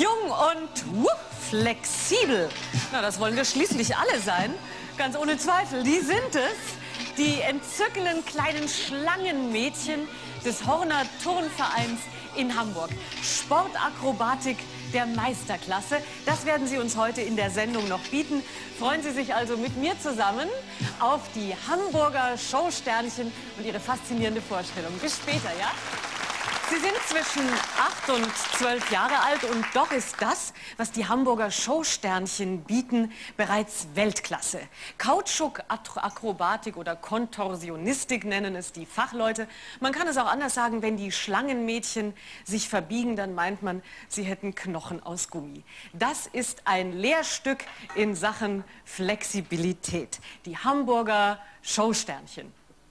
Jung und flexibel. Na, das wollen wir schließlich alle sein. Ganz ohne Zweifel. Die sind es, die entzückenden kleinen Schlangenmädchen des Horner Turnvereins in Hamburg. Sportakrobatik der Meisterklasse. Das werden Sie uns heute in der Sendung noch bieten. Freuen Sie sich also mit mir zusammen auf die Hamburger Showsternchen und ihre faszinierende Vorstellung. Bis später, ja? Sie sind zwischen 8 und 12 Jahre alt und doch ist das, was die Hamburger Showsternchen bieten, bereits Weltklasse. Kautschuk-Akrobatik oder Kontorsionistik nennen es die Fachleute. Man kann es auch anders sagen, wenn die Schlangenmädchen sich verbiegen, dann meint man, sie hätten Knochen aus Gummi. Das ist ein Lehrstück in Sachen Flexibilität. Die Hamburger Showsternchen.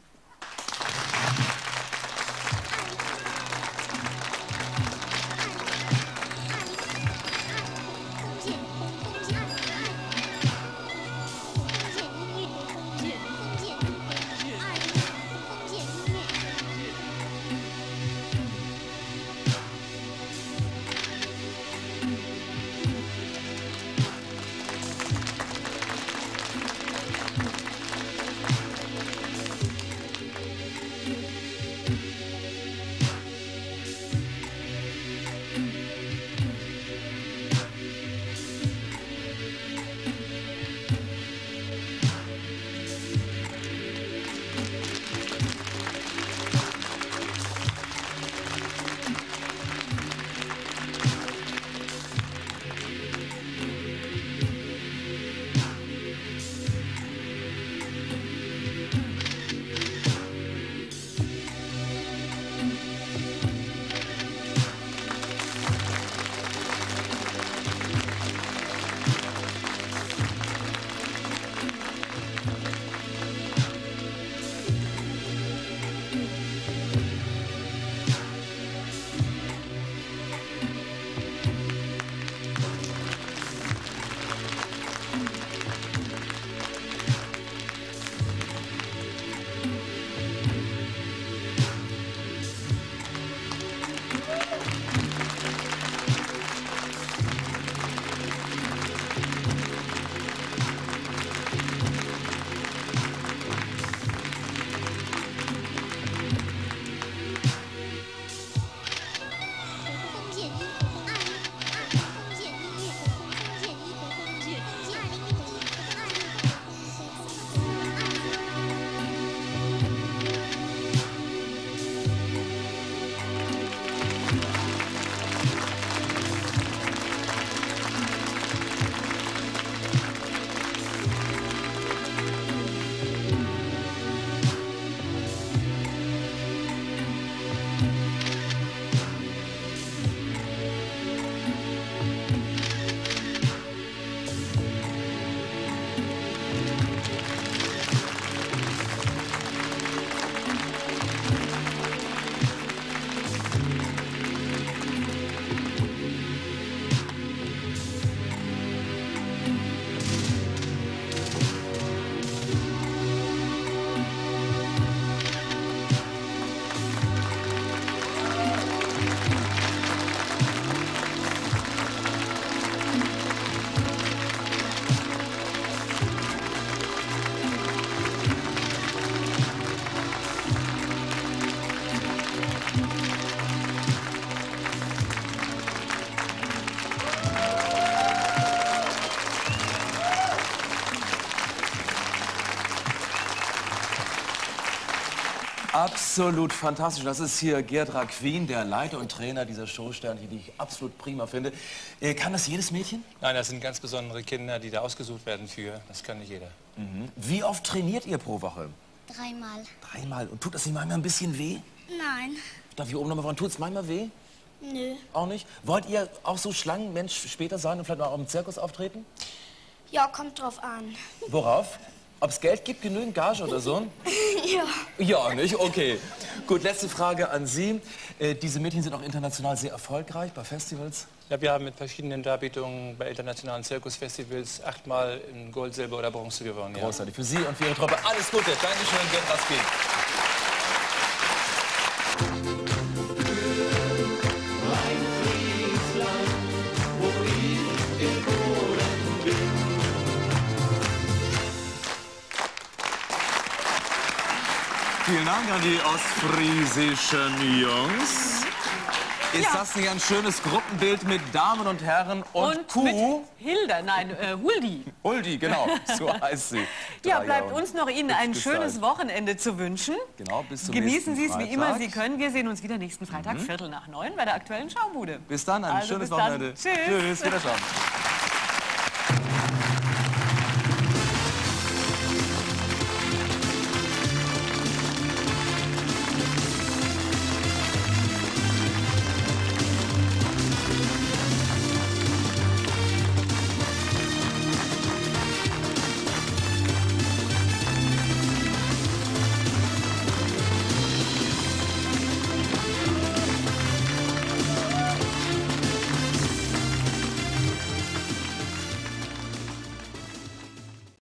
Absolut fantastisch. Das ist hier Gerdra Queen, der Leiter und Trainer dieser Showsternchen, die ich absolut prima finde. Kann das jedes Mädchen? Nein, das sind ganz besondere Kinder, die da ausgesucht werden für. Das kann nicht jeder. Mhm. Wie oft trainiert ihr pro Woche? 3-mal. 3-mal. Und tut das nicht manchmal ein bisschen weh? Nein. Darf ich oben nochmal fragen, tut es manchmal weh? Nö. Auch nicht? Wollt ihr auch so Schlangenmensch später sein und vielleicht mal auch im Zirkus auftreten? Ja, kommt drauf an. Worauf? Ob es Geld gibt, genügend Gage oder so? Ja. Ja, nicht? Okay. Gut, letzte Frage an Sie. Diese Mädchen sind auch international sehr erfolgreich bei Festivals. Ja, wir haben mit verschiedenen Darbietungen bei internationalen Zirkusfestivals 8-mal in Gold, Silber oder Bronze gewonnen. Ja. Großartig. Für Sie und für Ihre Truppe alles Gute. Dankeschön, Gerdra Queen. Ein Friesland, wo an die ostfriesischen Jungs. Ist Ja. das nicht ein schönes Gruppenbild mit Damen und Herren und Kuh? mit Hilda, nein, Huldi. Huldi, genau, so heißt sie. Ja, 3 bleibt Jahre uns noch Ihnen ein hübsch schönes gestaltet. Wochenende zu wünschen. Genau, bis zum Genießen Sie nächsten es, wie immer Freitag. Sie können. Wir sehen uns wieder nächsten Freitag, 8:45 bei der aktuellen Schaubude. Bis dann, ein Also schönes bis dann. Wochenende. Tschüss. Tschüss, wiederschauen.